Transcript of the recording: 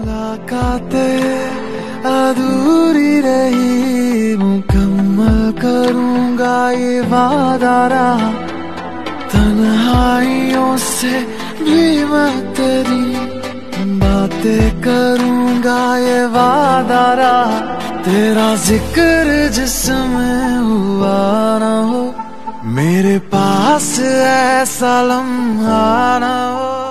मुलाकातें अधूरी रही, मुकम्मल करूंगा ये वादा रहा। तन्हाइयों से भी मैं तेरी बातें करूंगा ये वादा रहा। तेरा जिक्र जिसमें हुआ ना हो, मेरे पास ऐसा लम्हा ना हो।